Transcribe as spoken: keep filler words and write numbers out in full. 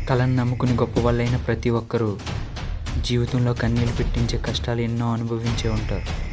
కళను నమ్ముకుని గొప్ప వాళ్ళైన ప్రతి ఒక్కరూ జీవితంలో కన్నీళ్ళు పెట్టించే కష్టాలు ఎన్నో అనుభవించే ఉంటారు.